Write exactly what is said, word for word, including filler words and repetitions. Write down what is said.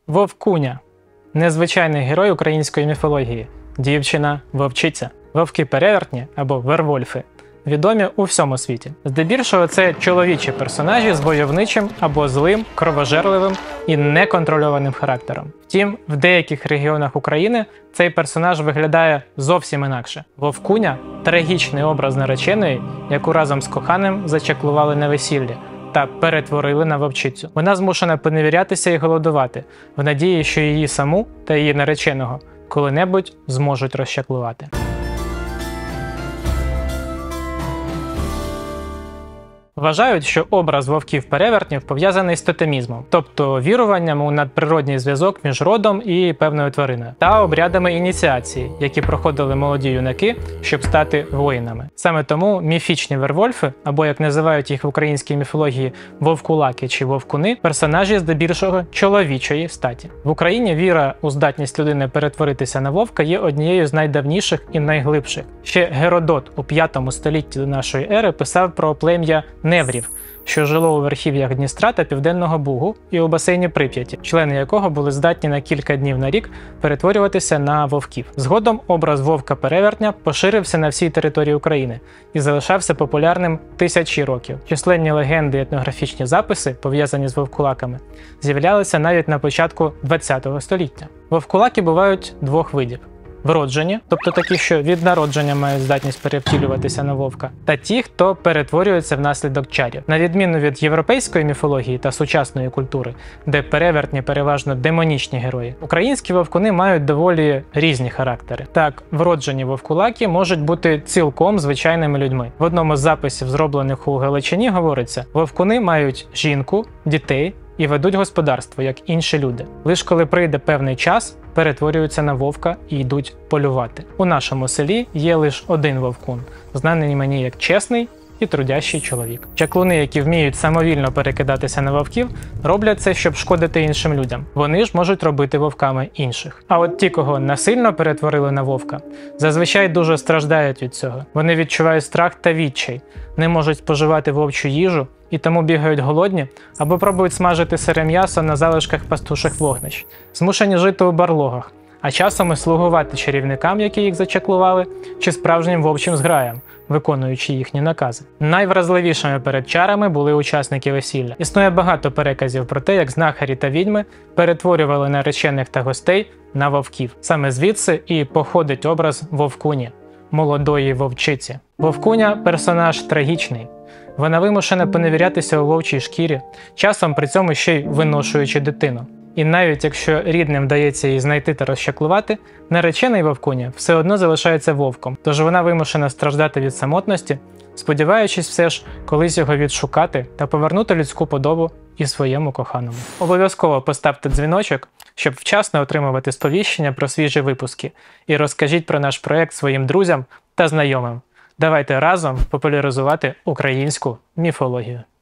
Вовкуня – незвичайний герой української міфології, дівчина-вовчиця, вовки-перевертні або вервольфи, відомі у всьому світі. Здебільшого це чоловічі персонажі з войовничим або злим, кровожерливим і неконтрольованим характером. Втім, в деяких регіонах України цей персонаж виглядає зовсім інакше. Вовкуня – трагічний образ нареченої, яку разом з коханим зачаклували на весіллі та перетворили на вовчицю. Вона змушена поневірятися і голодувати, в надії, що її саму та її нареченого коли-небудь зможуть розчаклувати. Вважають, що образ вовків-перевертнів пов'язаний з тотемізмом, тобто віруванням у надприродній зв'язок між родом і певною твариною, та обрядами ініціації, які проходили молоді юнаки, щоб стати воїнами. Саме тому міфічні вервольфи, або як називають їх в українській міфології вовкулаки чи вовкуни, персонажі здебільшого чоловічої статі. В Україні віра у здатність людини перетворитися на вовка є однією з найдавніших і найглибших. Ще Геродот у п'ятому столітті до нашої ери писав про плем'я Неврів, що жило у верхів'ях Дністра та Південного Бугу і у басейні Прип'яті, члени якого були здатні на кілька днів на рік перетворюватися на вовків. Згодом образ вовка-перевертня поширився на всій території України і залишався популярним тисячі років. Численні легенди і етнографічні записи, пов'язані з вовкулаками, з'являлися навіть на початку ХХ століття. Вовкулаки бувають двох видів. Вроджені, тобто такі, що від народження мають здатність перевтілюватися на вовка, та ті, хто перетворюється внаслідок чарів. На відміну від європейської міфології та сучасної культури, де перевертні переважно демонічні герої, українські вовкуни мають доволі різні характери. Так, вроджені вовкулаки можуть бути цілком звичайними людьми. В одному з записів, зроблених у Галичині, говориться: вовкуни мають жінку, дітей і ведуть господарство, як інші люди. Лиш коли прийде певний час, перетворюються на вовка і йдуть полювати. У нашому селі є лише один вовкун, знаний мені як чесний і трудящий чоловік. Чаклуни, які вміють самовільно перекидатися на вовків, роблять це, щоб шкодити іншим людям. Вони ж можуть робити вовками інших. А от ті, кого насильно перетворили на вовка, зазвичай дуже страждають від цього. Вони відчувають страх та відчай, не можуть споживати вовчу їжу і тому бігають голодні або пробують смажити сире м'ясо на залишках пастуших вогнищ. Змушені жити у барлогах, а часом і слугувати чарівникам, які їх зачаклували, чи справжнім вовчим зграям, виконуючи їхні накази. Найвразливішими перед чарами були учасники весілля. Існує багато переказів про те, як знахарі та відьми перетворювали наречених та гостей на вовків. Саме звідси і походить образ вовкуні, молодої вовчиці. Вовкуня – персонаж трагічний. Вона вимушена поневірятися у вовчій шкірі, часом при цьому ще й виношуючи дитину. І навіть якщо рідним вдається її знайти та розчаклувати, наречений вовкуня все одно залишається вовком, тож вона вимушена страждати від самотності, сподіваючись все ж колись його відшукати та повернути людську подобу і своєму коханому. Обов'язково поставте дзвіночок, щоб вчасно отримувати сповіщення про свіжі випуски, і розкажіть про наш проєкт своїм друзям та знайомим. Давайте разом популяризувати українську міфологію.